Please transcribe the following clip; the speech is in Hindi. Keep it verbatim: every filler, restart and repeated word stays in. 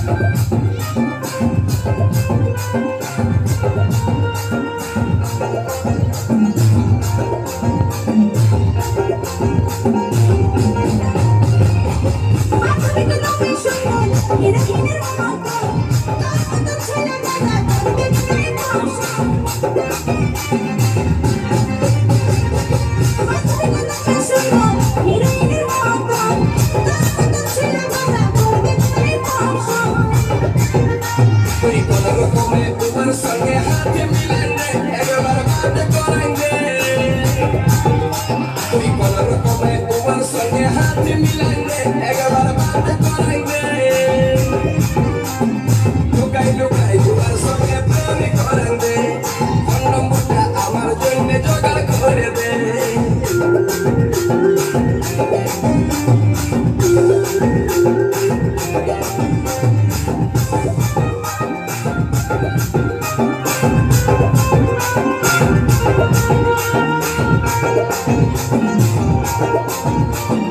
संगे हाथ मिलाएंगे एक बार बात करेंगे कोई कलर को मैं ऊपर संगे हाथ मिलाएंगे एक बार बात करेंगे लुकाई लुकाई ऊपर संगे प्रेम करेंगे कन्नम बुटा আমার জন্য জোগাড় করে दे